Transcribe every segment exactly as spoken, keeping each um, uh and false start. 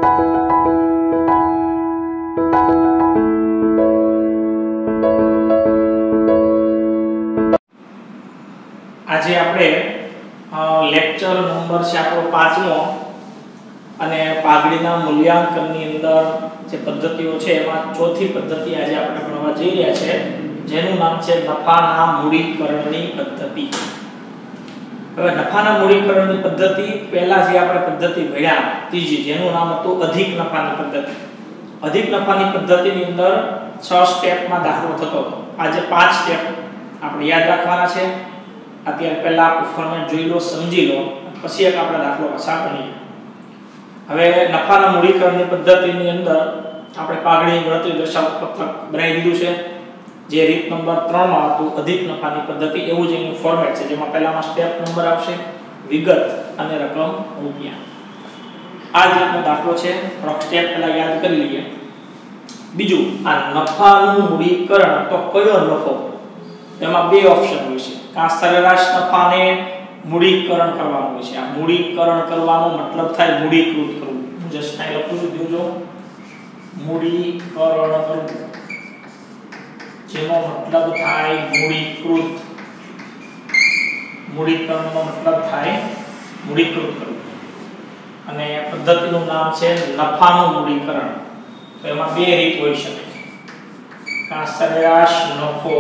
આજે આપણે lecture number છે આપણો પાંચમો અને પાઘડીના મૂલ્યાંકનની અંદર જે પદ્ધતિઓ છે એમાં ચોથી પદ્ધતિ આજે આપણે ભણવા જઈ રહ્યા છે, જેનું નામ છે નફાના મૂડીકરણની પદ્ધતિ. હવે નફાના મૂડીકરણની પદ્ધતિ પહેલા જે આપણે પદ્ધતિ ભણ્યા ત્રીજી, જેનું નામ હતું અધિક નફાની પદ્ધતિ. અધિક નફાની પદ્ધતિની અંદર છ સ્ટેપમાં દાખલો થતો હતો. આજે પાંચ સ્ટેપ આપણે યાદ રાખવાના છે. અત્યારે પહેલા આખું ફોર્મેટ જોઈ લો, સમજી લો, પછી એક આપણે દાખલો પાછા ગણીએ. હવે નફાના મૂડીકરણની પદ્ધતિની અંદર આપણે પાઘડીની ગણતરી દર્શાવતું પત્રક બનાવી દીધું છે, જે રીત નંબર ત્રણ માં હતું અધિક નફાની પદ્ધતિ. એવું જ એનું ફોર્મેટ છે, જેમાં પહેલામાં સ્ટેપ નંબર આવશે વિગત અને રકમ રૂપિયા. આ જ રીતનો દાખલો છે. થોડોક સ્ટેપ પહેલા યાદ કરી લઈએ. બીજું, આ નફાનું મૂડીકરણ તો કયો નફો? એમાં બે ઓપ્શન હોય છે. આ સરેરાશ નફાને મૂડીકરણ કરવાનું હોય છે. આ મૂડીકરણ કરવાનો મતલબ થાય મૂડીકૃત કરવું. હું જસ્ટ અહીં લખું છું, જોજો, મૂડીકરણ કરવું, જેનો મતલબ થાય મૂડીકૃત. મૂડીકરણનો મતલબ થાય મૂડીકૃત કરવું. અને પદ્ધતિનું નામ છે નફાનું મૂડીકરણ. તો એમાં બે રીત હોઈ શકે. આ સરેરાશ નફો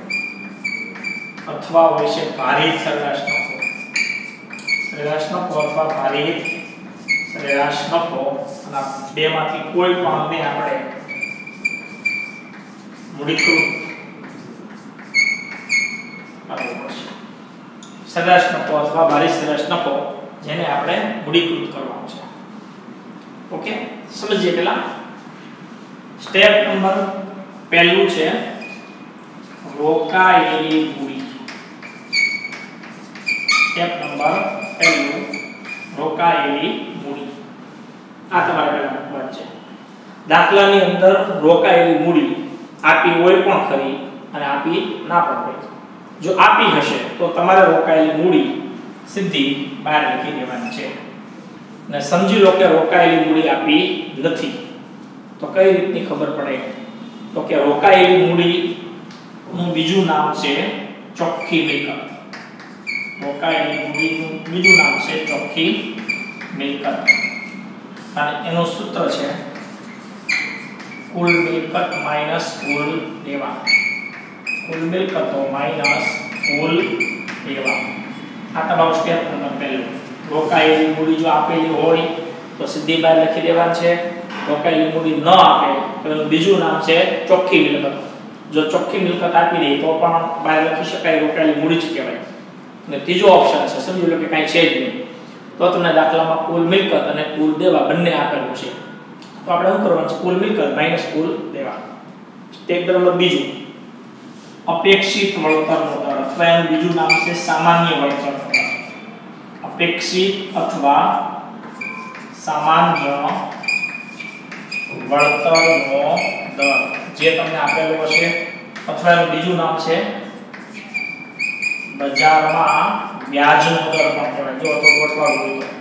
અથવા હોય છે ભારિત સરેરાશ નફો. સરેરાશ નફો અથવા ભારિત સરેરાશ નફો, અને બેમાંથી કોઈ પણને આપણે મૂડીકૃત કરવું પડશે. સરેરાશ નફો અથવા ભારિત સરેરાશ નફો, જેને આપણે મૂડીકૃત કરવાનું છે. ઓકે, સમજીએ. પહેલા સ્ટેપ નંબર પહેલું છે રોકાયેલી મૂડી. સ્ટેપ નંબર પહેલું રોકાયેલી મૂડી. આ તમારે પહેલા મૂકવાનું છે. દાખલાની અંદર રોકાયેલી મૂડી આપી હોય પણ ખરી અને આપી ના પણ હોય. જો આપી હશે તો તમારે રોકાયેલી મૂડી સીધી બહાર લખી દેવાની છે. અને સમજી લો કે રોકાયેલી મૂડી આપી નથી, તો કઈ રીતની ખબર પડે? તો કે રોકાયેલી મૂડી નું બીજું નામ છે ચોખ્ખી મિલકત. રોકાયેલી મૂડીનું બીજું નામ છે ચોખ્ખી મિલકત, અને એનું સૂત્ર છે કુલ મિલકત માઈનસ કુલ દેવા. કુલ મિલકતો માઈનસ કુલ દેવા. આ તમારું સ્ટેપ નંબર પહેલું. રોકાયેલી મૂડી જો આપેલી હોય તો સીધી બહાર લખી દેવાની છે. રોકાયેલી મૂડી ન આપે તો એનું બીજું નામ છે ચોખ્ખી મિલકત. જો ચોખ્ખી મિલકત આપી દે તો પણ બહાર લખી શકાય, રોકાયેલી મૂડી જ કહેવાય. અને ત્રીજો ઓપ્શન છે, સમજી લો કે કાંઈ છે જ નહીં, તો તમને દાખલામાં કુલ મિલકત અને કુલ દેવા બંને આપેલું છે. તો આપણે શું કરવાનું છે? કુલ મિલકત માઈનસ કુલ દેવા. સ્ટેપ નંબર બીજું, અપેક્ષિત વળતરનો દર, અથવા એનું બીજું નામ છે સામાન્ય વળતરનો દર. અપેક્ષિત અથવા સામાન્ય વળતરનો દર જે તમને આપેલો હશે, અથવા એનું બીજું નામ છે બજારમાં વ્યાજનો દર પણ કહેવાય. જો તો ગોઠવાવું હોય તો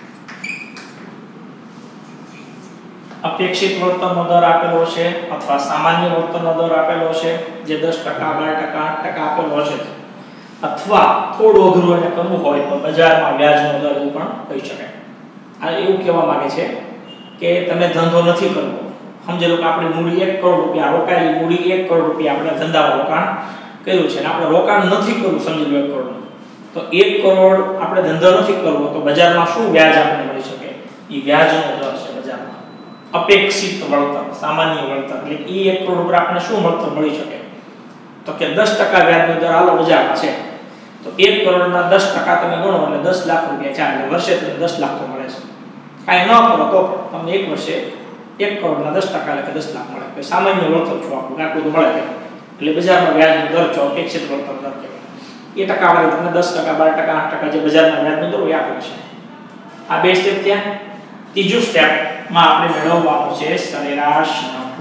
અપેક્ષિત વળતરનો દર આપેલો છે અથવા સામાન્ય વળતરનો દર આપેલો છે, જે દસ ટકા, બાર ટકા, આઠ ટકા આપેલો હશે, અથવા થોડું અઘરું એને કરવું હોય તો બજારમાં વ્યાજનો દર એવું પણ કહી શકાય. આ એવું કહેવા માંગે છે કે તમે ધંધો નથી કરવો. સમજી લો કે આપણી મૂડી એક કરોડ રૂપિયા, રોકાયેલી મૂડી એક કરોડ રૂપિયા આપણે ધંધામાં રોકાણ કર્યું છે, અને આપણે રોકાણ નથી કરવું, સમજી લો એક કરોડ, તો એક કરોડ આપણે ધંધો નથી કરવો, તો બજારમાં શું વ્યાજ આપણને મળી શકે? એ વ્યાજનો દર છે બજારમાં. અપેક્ષિત વળતર, સામાન્ય વળતર, એટલે એ એક કરોડ ઉપર આપણને શું વળતર મળી શકે? તો કે દસ ટકા વ્યાજનો દર આલો બજારમાં છે, તો એક કરોડના દસ ટકા તમે ગણો એટલે દસ લાખ રૂપિયા છે. એટલે વર્ષે તમને દસ લાખ તો મળે છે. કાંઈ ન કરો તો તમને એક વર્ષે એક કરોડના દસ ટકા એટલે દસ લાખ મળે. તો સામાન્ય વળતર છો આપણું આટલું તો મળે. એટલે બજારમાં વ્યાજનો દર છો અપેક્ષિત વળતર દર કહેવાય. એ ટકાવારી તમને દસ ટકા, બાર ટકા, આઠ ટકા જે બજારમાં વ્યાજનો દર હોય આપેલ છે. આ બે સ્ટેપ થયા. ત્રીજું સ્ટેપમાં આપણે મેળવવાનું છે સરેરાશ નફો.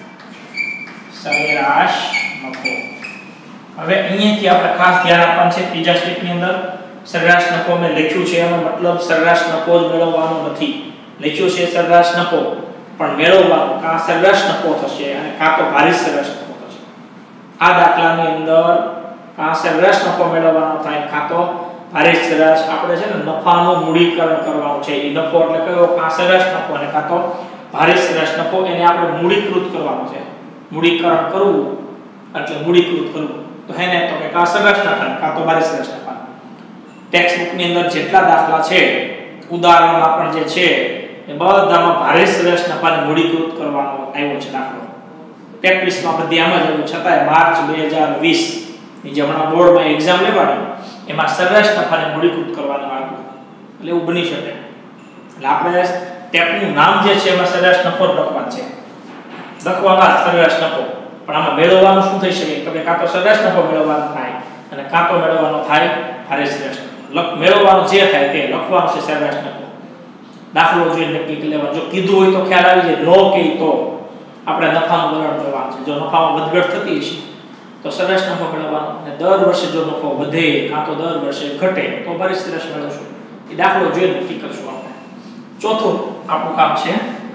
સરેરાશ નફો. હવે અહીંયાથી આપણે ખાસ ધ્યાન આપવાનું છે ત્રીજા સ્ટેપની અંદર સરેરાશ નફો મેં લખ્યું છે, એનો મતલબ સરેરાશ નફો જ મેળવવાનો નથી. લખ્યું છે સરેરાશ નફો, પણ મેળવવાનો કાં સરેરાશ નફો થશે અને કાં તો ભારિત સરેરાશ નફો થશે. આ દાખલાની અંદર કાં સરેરાશ નફો મેળવવાનો થાય કાં તો ભારિત સરેરાશ. આપણે છે ને નફાનું મૂડીકરણ કરવાનું છે. એ નફો એટલે કયો? કાં સરેરાશ નફો અને કાં તો ભારિત સરેરાશ નફો. એને આપણે મૂડીકૃત કરવાનું છે. મૂડીકરણ કરવું એટલે મૂડીકૃત કરવું તો હે ને તો કે કાં સરેરાશ નફા કાં તો ભારિત સરેરાશ નફા. ટેક્સ્ટ બુક ની અંદર જેટલા દાખલા છે ઉદાહરણમાં પણ જે છે એ બધામાં ભારિત સરેરાશ નફાને મૂડીકૃત કરવાનો આવ્યો છે દાખલો. પ્રેક્ટિસમાં બધી આમ જ આવ્યું, છતાંય માર્ચ બે હજાર વીસ ની જે હમણાં બોર્ડમાં એક્ઝામ લેવાની એમાં સરેરાશ નફાને મૂડીકૃત કરવાનું આવ્યું. એટલે એવું બની શકે. એટલે આપણે ટેપનું નામ જે છે એમાં સરેરાશ નફો લખવાનો છે. લખવામાં સરેરાશ નફો, પણ આમાં મેળવવાનું શું થઈ શકે? તો કે કાં તો સરેરાશ નફો મેળવવાનો થાય અને કાં તો મેળવવાનો થાય ભારિત સરેરાશ નફો. લખ મેળવવાનું જે થાય તે લખવાનું છે સરેરાશ નફો. દાખલો જોઈને નક્કી કરી લેવાનું. જો કીધું હોય તો ખ્યાલ આવી જાય, નો કહે તો આપણે નફાનું વલણ કરવાનું છે. જો નફામાં વધઘટ થતી હશે તો સરેરાશ નફો મેળવવાનો, અને દર વર્ષે જો નફો વધે કાં તો દર વર્ષે ઘટે તો ભારિત સરેરાશ મેળવશું. એ દાખલો જોઈને નક્કી કરશું આપણે. ચોથું આપણું કામ છે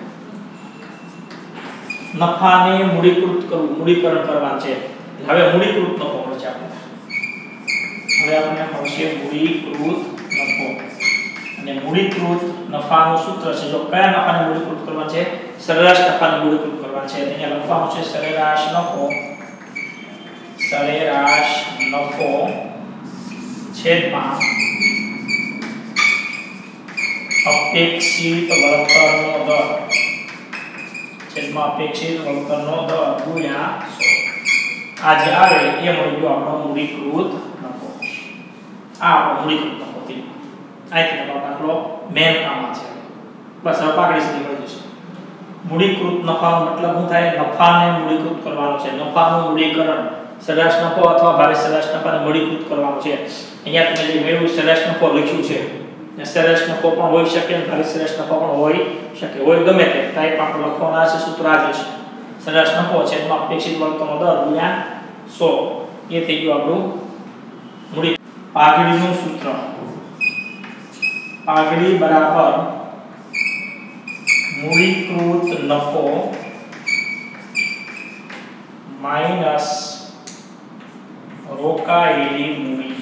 નફાને મૂડીકૃત કરવું, મૂડીકરણ કરવાનું છે. હવે મૂડીકૃત નફો મળશે આપણને. હવે આપણને મળશે મૂડીકૃત નફો. અને મૂડીકૃત નફાનું સૂત્ર છે. જો કયા નફાને મૂડીકૃત કરવા છે? સરેરાશ નફાને મૂડીકૃત કરવા છે. અહીંયા લખવાનું છે સરેરાશ નફો, સરેરાશ નફો છેદમાં અપેક્ષિત વળતરનો દર, છેદમાં અપેક્ષિત વળતરનો દર ગુણ્યા સો. આ જે આવે એ મળી ગયો આપણો મૂડીકૃત નફો. આ આપણો મૂડીકૃત નફો થયો. આથી તમારો દાખલો મેન આમાં છે. બસ હવે પાકડી સુધી મળી જશે. મૂડીકૃત નફાનો મતલબ શું થાય? નફાને મૂડીકૃત કરવાનો છે. નફાનું મૂડીકરણ સરેરાશ નફો અથવા ભારિત સરેરાશ નફાને મૂડીકૃત કરવાનો છે. અહીંયા તમે જે મેળવ્યું સરેરાશ નફો લખ્યું છે, ને સરેરાશ નફો પણ હોઈ શકે અને ભારિત સરેરાશ નફો પણ હોઈ શકે. હોય ગમે તે ટાઈપ આપણે લખવાના છે. સૂત્ર આ જ છે. સરેરાશ નફો છેદમાં અપેક્ષિત વળતરનો દર ગુણ્યા સો. એ થઈ ગયું આપણું મૂડી. પાઘડીનું સૂત્ર. પાઘડી બરાબર મૂડીકૃત નફો માઈનસ રોકાયેલી મૂડી.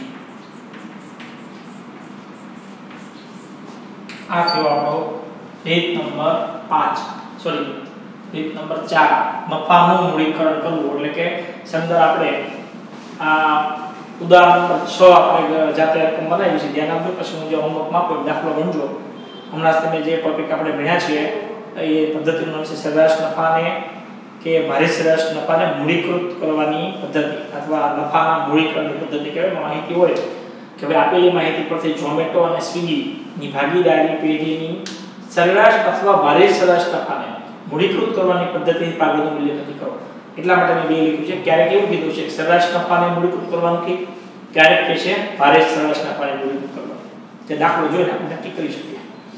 આ થયો આપણો રીત નંબર પાંચ, સોરી રીત નંબર ચાર. નફાનું મૂડીકરણ કરવું એટલે કે સંદર આપણે આ ઉદાહરણ નંબર છ આપણે જાતે રકમ બનાવી છે. ધ્યાન આપજો. પછી હું જે હોમવર્ક આપું દાખલો ગણજો. હમણાં તમે જે ટોપિક આપણે ભણ્યા છીએ એ પદ્ધતિનું નામ છે સરેરાશ નફાને કે ભારિત સરેરાશ નફાને મૂડીકૃત કરવાની પદ્ધતિ અથવા નફાના મૂડીકરણની પદ્ધતિ કહેવાય. માહિતી હોય કે ભાઈ આપેલી માહિતી પરથી ઝોમેટો અને સ્વિગી ની ભાગીદારી પેઢીની સરેરાશ અથવા ભારિત સરેરાશ નફાને મૂડીકૃત કરવાની પદ્ધતિથી પાઘડીનું મૂલ્ય નક્કી કરો. એટલા માટે મેં બે લખ્યું છે. ક્યારેક એવું કીધું છે કે સરેરાશ નફાને મૂડીકૃત કરવાનું કે ક્યારેક કે છે ભારિત સરેરાશ નફાને મૂડીકૃત કરવાનું. તે દાખલો જોઈને આપણે નક્કી કરી શકીએ.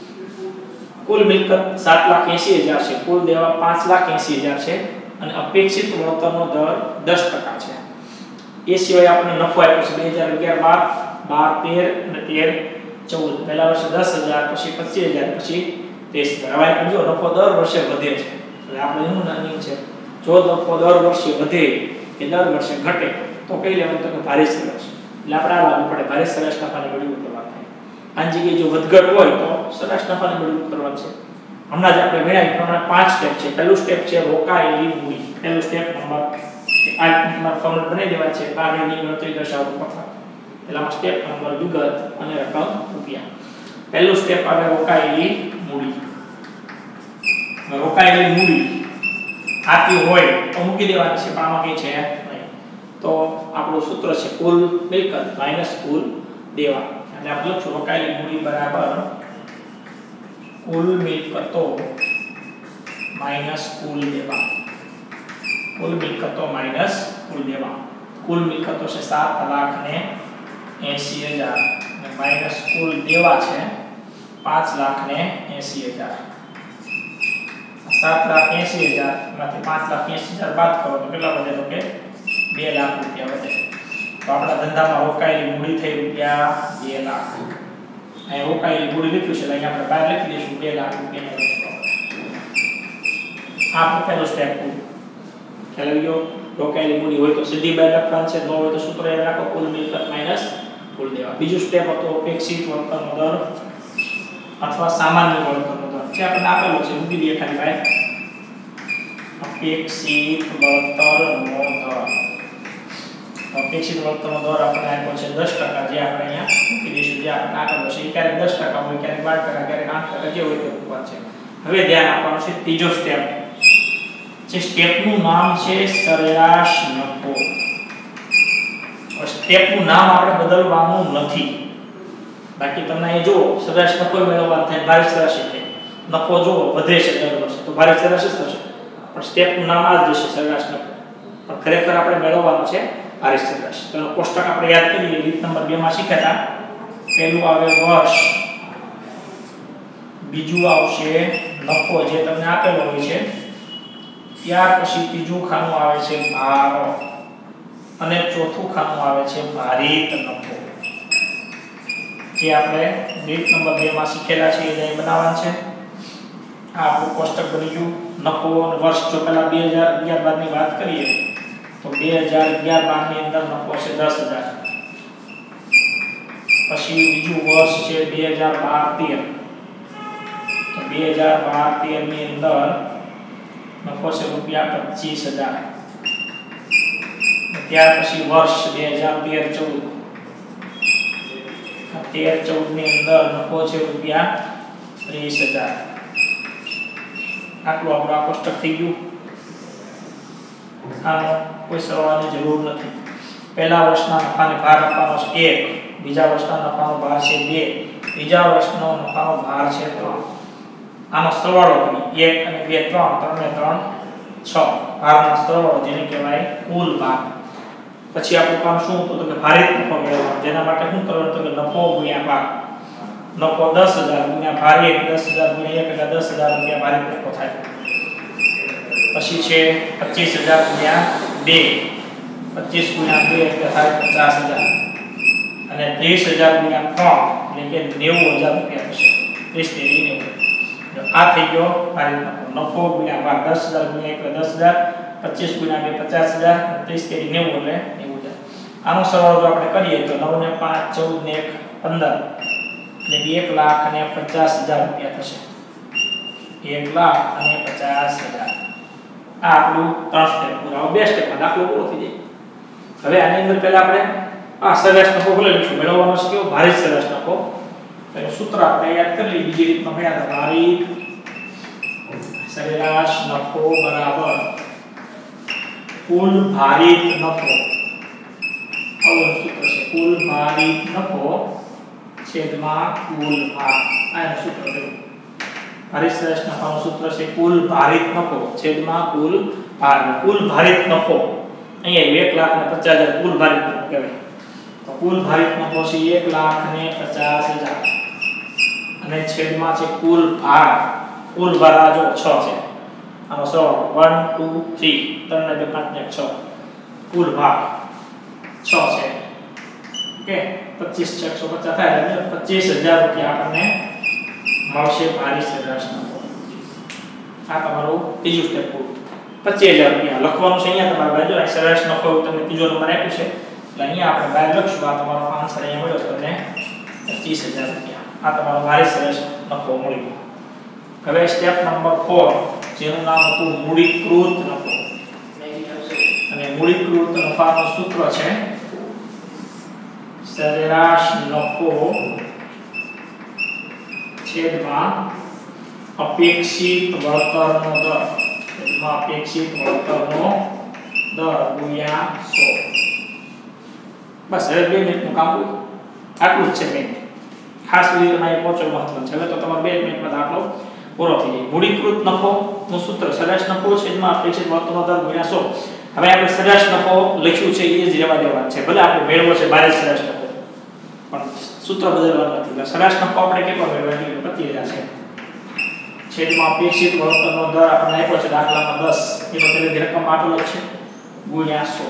કુલ મિલકત સાત લાખ એંસી હજાર છે, કુલ દેવા પાંચ લાખ એંસી હજાર છે અને અપેક્ષિત વળતરનો દર દસ ટકા છે. એ સિવાય આપણે નફો આપ્યો છે બે હજાર અગિયાર બાર, બાર તેર અને તેર ચૌદ. પહેલા વર્ષે દસ હજાર, પછી પચીસ હજાર, પછી ત્રીસ હજાર. હવે આપણે જો નફો દર વર્ષે વધે છે એટલે આપણે એનું નાની છે. જો નફો દર વર્ષે વધે કે દર વર્ષે ઘટે તો કઈ લેવાનું? તો કે ભારિત સરેરાશ. એટલે આપણે આ લાગુ પડે ભારિત સરેરાશ નફાને મૂડીકૃત કરવા થાય. આ જગ્યાએ જો વધઘટ હોય તો સરેરાશ નફાને મૂડીકૃત કરવાનું છે. હમણાં જ આપણે ભણ્યા પ્રમાણે પાંચ સ્ટેપ છે. પહેલું સ્ટેપ છે રોકાયેલી મૂડી. પહેલું સ્ટેપ નંબર આ નંબર ફોર્મ્યુલા બનાવી દેવા છે. પાઘડીની ગણતરી દર્શાવતું પત્રક. પહેલામાં સ્ટેપ નંબર વિગત અને રકમ રૂપિયા. પહેલું સ્ટેપ આવે રોકાયેલી મૂડી. રોકાયેલી મૂડી આપી હોય તો મૂકી દેવાની છે, પણ આમાં કઈ છે નહીં. તો આપણું સૂત્ર છે કુલ મિલકત માઈનસ કુલ દેવા. એટલે આપણે લખશું રોકાયેલી મૂડી બરાબર કુલ મિલકતો માઈનસ કુલ દેવા. કુલ મિલકતો માઈનસ કુલ દેવા. કુલ મિલકતો છે સાત લાખ ને એંસી હજાર અને માઈનસ કુલ દેવા છે પાંચ લાખ ને એંસી હજાર. સાત લાખ એંસી હજાર માંથી પાંચ લાખ એંસી હજાર બાદ કરો તો કેટલા વધે? તો કે બે લાખ રૂપિયા વધે. તો આપણા ધંધામાં રોકાયેલી મૂડી થઈ રૂપિયા બે લાખ. અહીં રોકાયેલી મૂડી લખ્યું છે એટલે અહીંયા આપણે બહાર લખી દઈશું બે લાખ રૂપિયાનો રેશિયો આ પહેલો સ્ટેપ પૂરું ખ્યાલ આવી ગયો રોકાયેલી મૂડી હોય તો સીધી બહાર લખવાનું છે ન હોય તો સૂત્ર યાદ રાખો કુલ મિલકત માઈનસ કુલ દેવા બીજું સ્ટેપ હતો અપેક્ષિત વળતરનો દર અથવા સામાન્ય વળતરનો દર જે આપણે આપેલો છે મૂકી દઈએ ખાલી ભાઈ અપેક્ષિત વળતરનો દર અપેક્ષિત વળતરનો દર આપણે આપ્યો છે દસ ટકા જે આપણે અહીંયા મૂકી દઈશું જે આપણે આપેલો છે એ ક્યારેક દસ ટકા હોય ક્યારેક બાર ટકા ક્યારેક આઠ ટકા જે હોય તે મૂકવાનું છે હવે ધ્યાન આપવાનું છે ત્રીજો સ્ટેપ જે સ્ટેપનું નામ છે સરેરાશ નફો સ્ટેપનું નામ આપણે બદલવાનું નથી બાકી તમને એ જો સરેરાશ નફો મેળવવાનો થાય ભારિત સરેરાશ છે નફો જો વધે છે દર વર્ષે તો ભારિત સરેરાશ જ થશે પણ સ્ટેપનું નામ આ જ છે સરેરાશ નફો પણ ખરેખર આપણે મેળવવાનું છે ભારિત સરેરાશ તો કોષ્ટક આપણે યાદ કરીએ રીત નંબર બે માં શીખ્યા હતા પહેલું આવે વર્ષ બીજું આવશે નફો જે તમને આપેલો હોય છે ત્યાર પછી ત્રીજું ખાનું આવે છે ભાર અને ચોથું ખાનું આવે છે ભારિત નફો જે આપણે રીત નંબર બે માં શીખેલા છે એ અહીં બનાવવાનું છે આ આપણું કોષ્ટક બની ગયું નફો અને વર્ષ જો પહેલા બે હજાર અગિયાર બાર ની વાત કરીએ તો બે હજાર અગિયાર બાર ની અંદર નફો છે દસ હજાર પછી બીજું વર્ષ છે બે હજાર બાર તેર તો બે હજાર બાર તેર ની અંદર નફો છે રૂપિયા પચીસ હજાર ત્યાર પછી વર્ષ બે હજાર તેર ચૌદ તેર ચૌદ ની અંદર નફો છે રૂપિયા ત્રીસ હજાર આટલું આપણું આ કોષ્ટક થઈ ગયું આનો કોઈ સરવાળાની જરૂર નથી પહેલા વર્ષના નફાને ભાર આપવાનો છે એક બીજા વર્ષના નફાનો ભાર છે બે ત્રીજા વર્ષનો નફાનો ભાર છે ત્રણ આનો સરવાળો કરી એક અને બે ત્રણ ત્રણ ને ત્રણ છ ભારનો સરવાળો જેને કહેવાય કુલ ભાર પછી આપણું કામ શું હતું તો કે ભારિત નફો મેળવવાનો જેના માટે શું કરવાનું તો કે નફો ગુણ્યા ભાર નફો દસ હજાર ગુણ્યા ભાર એક દસ હજાર ગુણ્યા એક એટલે દસ હજાર રૂપિયા ભારિત નફો થાય પછી છે પચીસ હજાર ગુણ્યા બે પચીસ ગુણ્યા બે એટલે થાય પચાસ હજાર અને ત્રીસ હજાર ગુણ્યા ત્રણ એટલે કે નેવું હજાર રૂપિયા થશે ત્રીસ તેરી નેવું આ થઈ ગયો ભારિત નફો નફો ગુણ્યા ભાર દસ હજાર ગુણ્યા એક એટલે દસ હજાર પચીસ ગુણ્યા બે પચાસ હજાર ત્રીસ તેરી નેવું એટલે નેવું હજાર આનો સરવાળો જો આપણે કરીએ તો નવ ને પાંચ ચૌદ ને એક પંદર એટલે એક લાખ અને પચાસ હજાર રૂપિયા થશે એક લાખ અને પચાસ હજાર આ આપણું ત્રણ સ્ટેપ પૂરા બે સ્ટેપમાં દાખલો પૂરો થઈ જાય હવે આની અંદર પહેલા આપણે આ સરેરાશ નફો ભલે લઈશું મેળવવાનો છે કેવો ભારિત સરેરાશ નફો તો સૂત્ર આપણે યાદ કરી લઈએ બીજી રીતમાં ભણ્યા હતા ભારિત સરેરાશ નફો બરાબર કુલ ભારિત નફો આવું સૂત્ર છે કુલ ભારિત નફો છેદમાં કુલ ભાર આ સૂત્ર છે ભારિત સરેરાશ નફાનું સૂત્ર છે કુલ ભારિત નફો છેદમાં કુલ ભાર કુલ ભારિત નફો અહીંયા એક લાખ ને પચાસ હજાર કુલ ભારિત નફો કહેવાય તો કુલ ભારિત નફો છે એક લાખ ને પચાસ હજાર અને છેદમાં છે કુલ ભાર કુલ ભાર આ જો છ છે આનો સરવાળો એક બે ત્રણ ત્રણ ને બે પાંચ ને છ કુલ ભાર છ છે ઓકે પચીસ છે એકસો પચાસ થાય એટલે પચીસ હજાર રૂપિયા આપણને મળશે ભારિત સરેરાશ નફો આ તમારું ત્રીજું સ્ટેપ પૂરું પચીસ હજાર રૂપિયા લખવાનું છે અહીંયા તમારે બાજુ આ સરેરાશ નફો તમને ત્રીજો નંબર આપ્યું છે એટલે અહીંયા આપણે બહાર લખશું આ તમારો આન્સર અહીંયા મળ્યો તમને પચીસ હજાર રૂપિયા આ તમારો ભારિત સરેરાશ નફો મળી ગયો હવે સ્ટેપ નંબર ચાર જેનું નામ હતું મૂડીકૃત નફો અને મૂડીકૃત નફાનું સૂત્ર છે સરેરાશ નફો છેદમાં અપેક્ષિત વળતરનો દર છેદમાં અપેક્ષિત વળતરનો દર ગુણ્યા સો બસ હવે બે મિનિટનું કામ આટલું જ છે મેં ખાસ રીતે તમારે પહોંચો મહત્વ છે હવે તો તમારે બે મિનિટમાં દાખલો પૂરો થઈ જાય મૂડીકૃત નફોનું સૂત્ર સરેરાશ નફો છેદમાં અપેક્ષિત વળતરનો દર ગુણ્યા સો હવે આપણે સરેરાશ નફો લખ્યું છે એ જ રહેવા દેવાનું છે ભલે આપણે મેળવો છે ભારિત સરેરાશ નફો પણ સૂત્ર બદલવાનું નથી એટલે સરેરાશ નફો આપણે કેટલો મેળવવાનો છે પચીસ હજાર છે છેદમાં અપેક્ષિત વળતરનો દર આપણે આપ્યો છે દાખલામાં દસ એનો પેલી રકમ આપેલો છે ગુણ્યા સો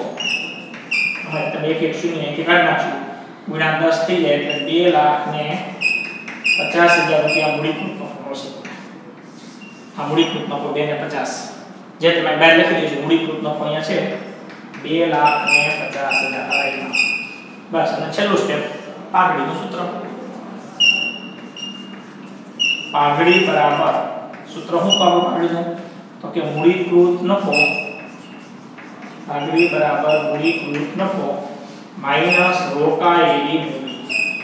હવે તમે એક એક શૂન્ય અહીંથી કાઢી નાખશું ગુણ્યા દસ થઈ જાય એટલે બે લાખ ને પચાસ હજાર રૂપિયા મૂડીકૃત નફો મળશે. આ મૂડીકૃત નફો બે ને પચાસ જે તમે બહાર લખી દેજો. મૂડીકૃત નફો અહીંયા છે બે લાખ ને પચાસ હજાર આઈમાં. બસ. અને છેલ્લું સ્ટેપ પાઘડીનું સૂત્ર. પાઘડી બરાબર સૂત્ર શું પાડો પાઘડીનું? તો કે મૂડીકૃત નફો પાઘડી બરાબર મૂડીકૃત નફો માઈનસ રોકાયેલી મૂડી.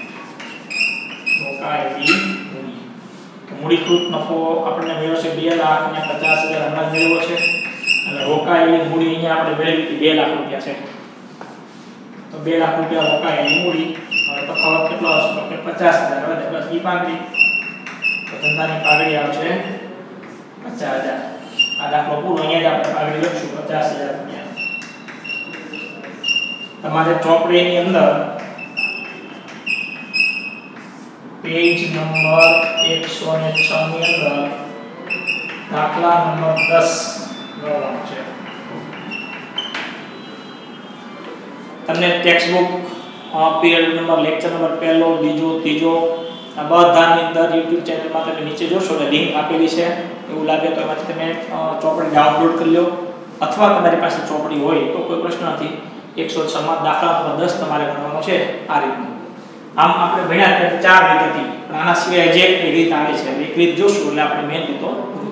રોકાયેલી મૂડી. તો મૂડીકૃત નફો આપણને મળ્યો છે બે લાખ ને પચાસ હજાર હમણાં મેળવ્યો છે અને રોકાયેલી મૂડી અહીંયા આપણે મેળવી હતી બે લાખ રૂપિયા છે. તો બે લાખ રૂપિયા રોકાયેલી મૂડી. હવે તફાવત કેટલો આવશે? તો કે પચાસ હજાર. હવે બસ ઈ પાઘડી. તો ધંધાની પાઘડી આવશે પચાસ હજાર. આ દાખલો પૂરો. અહીંયા જ આપણે પાઘડી લખશું પચાસ હજાર રૂપિયા. તમારે ચોપડીની અંદર પેજ નંબર એકસો છ ની અંદર દાખલા નંબર દસ ગણવાનો છે. તમને textbook period number lecture number પહેલો બીજો ત્રીજો આ બધાની અંદર YouTube ચેનલમાં તમે નીચે જોશો એટલે લિંક આપેલી છે. એવું લાગે તો એમાંથી તમે ચોપડી ડાઉનલોડ કરી લો અથવા તમારી પાસે ચોપડી હોય તો કોઈ પ્રશ્ન નથી. એકસો છ માં દાખલા નંબર દસ તમારે ગણવાનો છે આ રીતનું. આમ આપણે ભણ્યા ચાર રીત હતી પણ આના સિવાય જે એક રીત આવે છે એક રીત જોશું એટલે આપણે મેન રીતો